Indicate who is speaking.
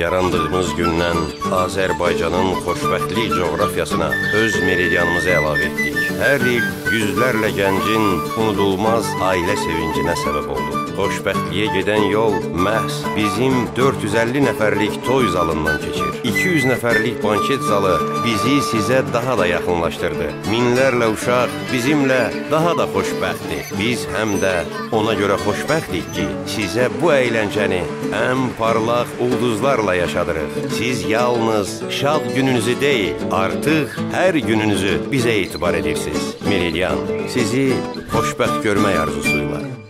Speaker 1: Yarandığımız gündən Azərbaycanın xoşbəxtlik coğrafiyasına öz meridianımızı əlavə etdik. Hər il yüzlərlə gəncin unudulmaz ailə sevincinə səbəb oldu. Xoşbəxtliyə gedən yol məhz bizim 450 nəfərlik toy zalından keçir. 200 nəfərlik banket zalı bizi sizə daha da yaxınlaşdırdı. Minlərlə uşaq bizimlə daha da xoşbəxtdir. Biz həm də ona görə xoşbəxtdik ki, sizə bu əyləncəni ən parlaq ulduzlarla yaşadırıq. Siz yalnız şad gününüzü deyil, artıq hər gününüzü bizə etibar edirsiniz. Meridian sizi xoşbəxt görmək arzusuyla.